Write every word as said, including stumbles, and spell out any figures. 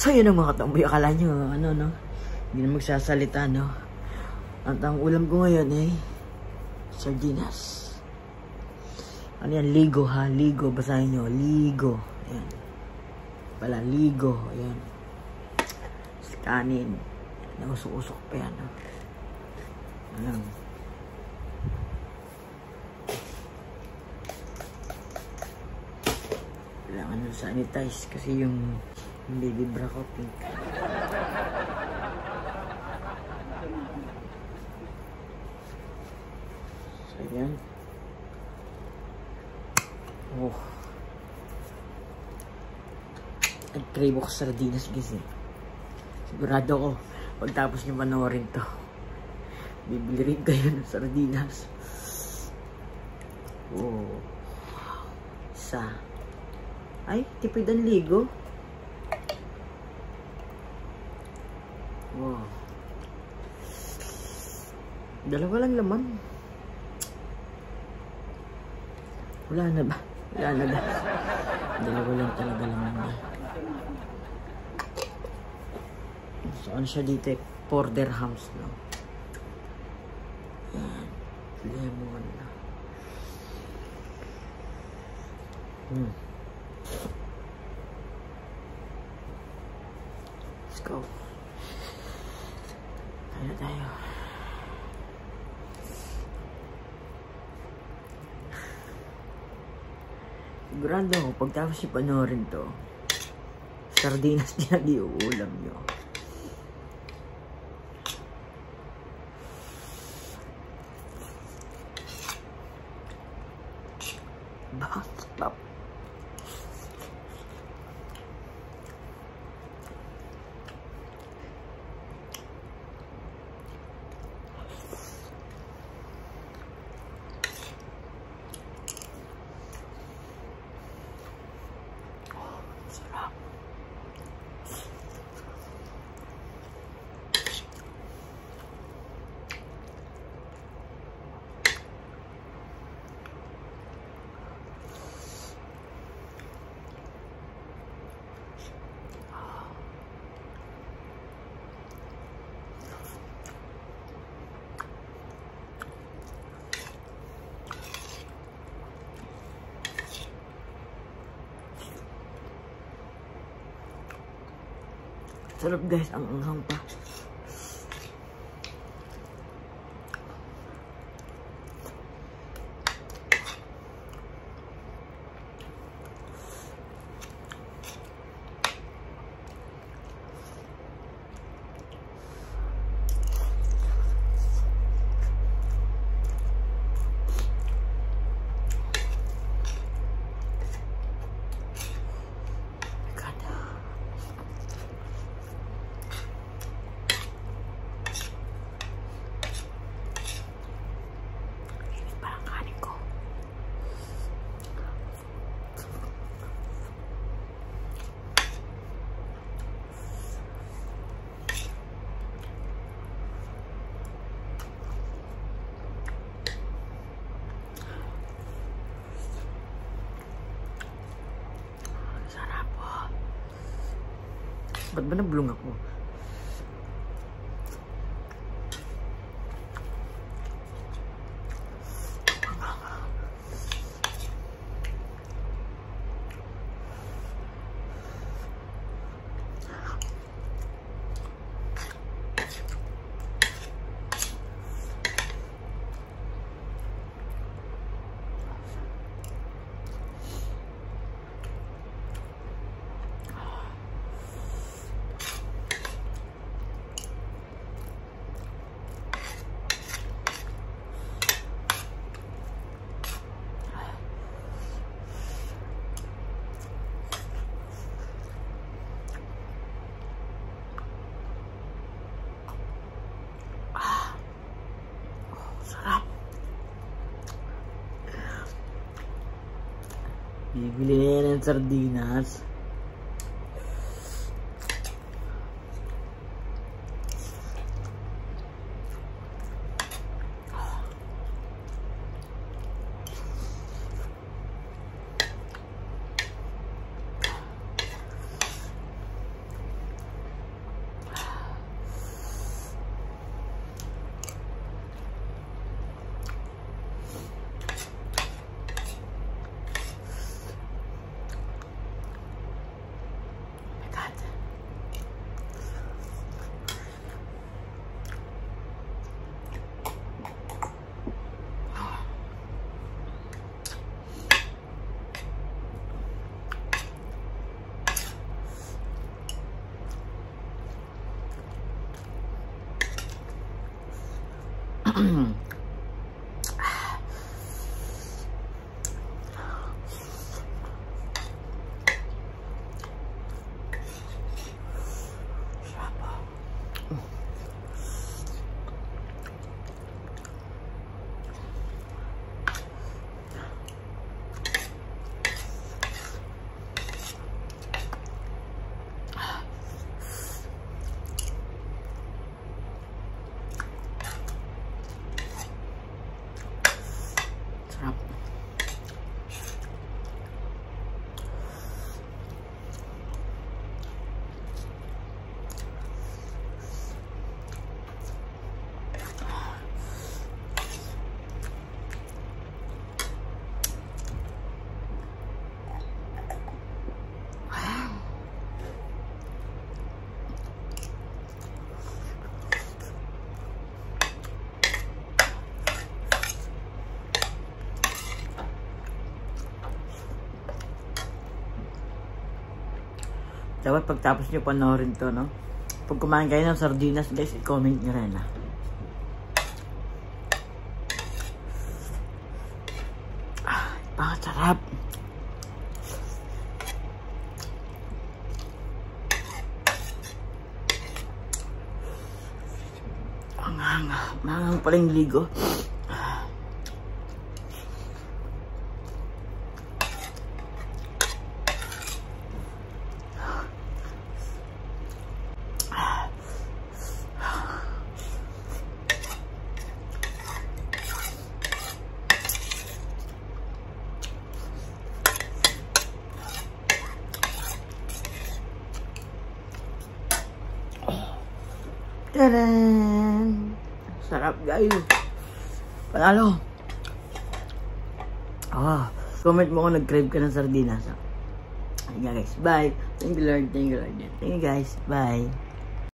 So yun ang mga katamboy, akala nyo ano no, hindi na magsasalita no. At ang ulam ko ngayon ay sardinas. Ano yan? Ligo ha, ligo, basahin nyo, ligo. Ayan. Pala, ligo, ayan. Kanin. Nausok-usok pa yan no. Alam. Kailangan nyo sanitize kasi yung baby bra ko pink. So, yan. Oh. Nag-crave ako sa sardinas guys eh. Sigurado ko, pagtapos nyo panoorin to, bibili rin kayo ng sardinas. Oh. Isa. Ay, tipid ang ligo. Wow. Dalawa lang laman. Wala na ba? Wala na ba? Dalawa lang talaga laman niya. So, ano siya dito? four dirhams, no? Yan. Lemon. Hmm. Let's go. Kaya tayo. Sigurado ako, pagtapos yung panoorin to, sardinas niya di uulam nyo. Bastap. Sarap. Sarap guys, ang anghang pa. Ba't ba nablung ako? Bibili na yan ng sardinas. Dapat pagtapos nyo panoorin to, no? Pag kumain kayo ng sardinas, guys, i-comment nyo rin, ha? Ah, pakasarap. Ang hanga. Mangang pala yung ligo. Tadaan! Sarap, guys. Panalo. Ah, comment mo kung nag-crave ka ng sardinas. Ayan, guys. Bye. Thank you, Lord. Thank you, Lord. Thank you, guys. Bye.